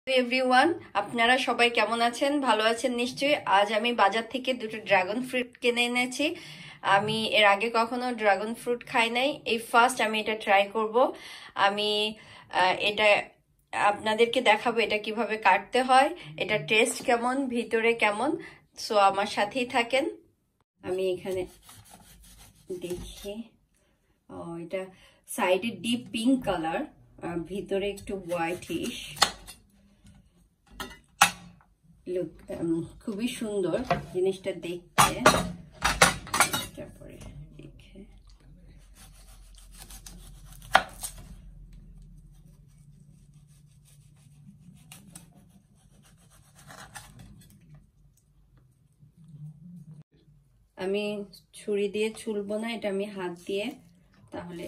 Everyone, আপনারা সবাই কেমন আছেন? ভালো আছেন নিশ্চয়ই। আজ আমি বাজার থেকে দুটো ড্রাগন ফ্রুট কিনে এনেছি। আমি এর আগে কখনো ড্রাগন ফ্রুট খাই নাই, এই ফার্স্ট আমি এটা ট্রাই করব। আমি এটা আপনাদেরকে দেখাবো এটা কিভাবে কাটতে হয়, এটা টেস্ট কেমন, ভিতরে কেমন। সো আমার সাথেই থাকেন। আমি এখানে দেখি, এটা সাইডে ডিপ পিঙ্ক কালার, ভিতরে একটু হোয়াইটিশ। লুক, খুবই সুন্দর জিনিসটা দেখতে। তারপরে দেখে আমি ছুরি দিয়ে ছুলবো না, এটা আমি হাত দিয়ে, তাহলে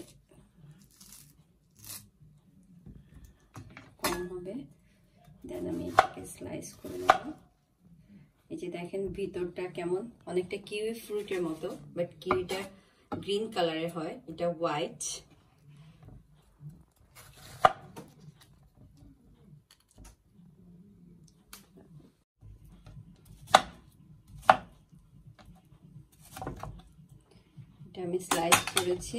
কম হবে। দেন আমি এটাকে স্লাইস করে নেব। এই যে দেখেন ভিতরটা কেমন, অনেকটা কিউই ফ্রুটের মতো, বাট কিউইটা গ্রিন কালারের হয়, এটা হোয়াইট। এটা আমি স্লাইস করেছি।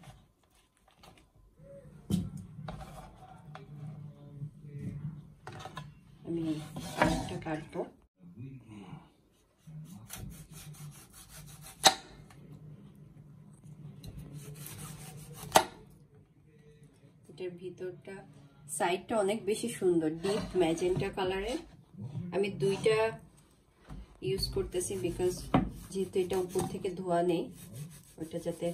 আমি একটা কাটবো। এটার ভিতরটা সাইডটা অনেক বেশি সুন্দর, ডিপ ম্যাজেন্টা কালারের। আমি দুইটা ইউজ করতেছি বিকজ যেহেতু এটা উপর থেকে ধোয়া নেই, ওইটা যাতে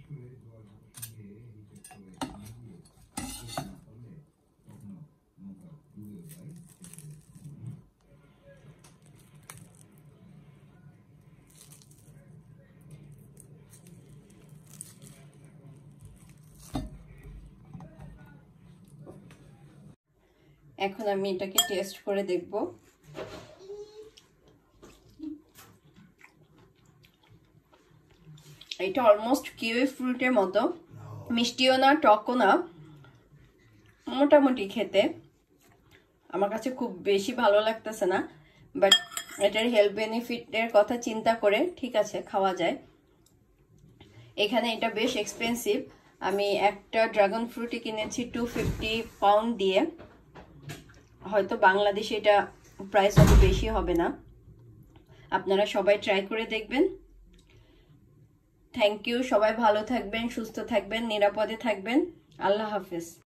এখন আমি এটাকে টেস্ট করে দেখব। এটা অলমোস্ট কিউই ফ্রুটের মতো, মিষ্টিও না টকও না, মোটামুটি খেতে। আমার কাছে খুব বেশি ভালো লাগতেছে না, বাট এটার হেলথ বেনিফিটের কথা চিন্তা করে ঠিক আছে, খাওয়া যায়। এখানে এটা বেশ এক্সপেন্সিভ। আমি একটা ড্রাগন ফ্রুটই কিনেছি 250 পাউন্ড দিয়ে। হয়তো বাংলাদেশে এটা প্রাইস অত বেশি হবে না। আপনারা সবাই ট্রাই করে দেখবেন। Thank you. সবাই ভালো থাকবেন, সুস্থ থাকবেন, নিরাপদে থাকবেন। আল্লাহ হাফেজ।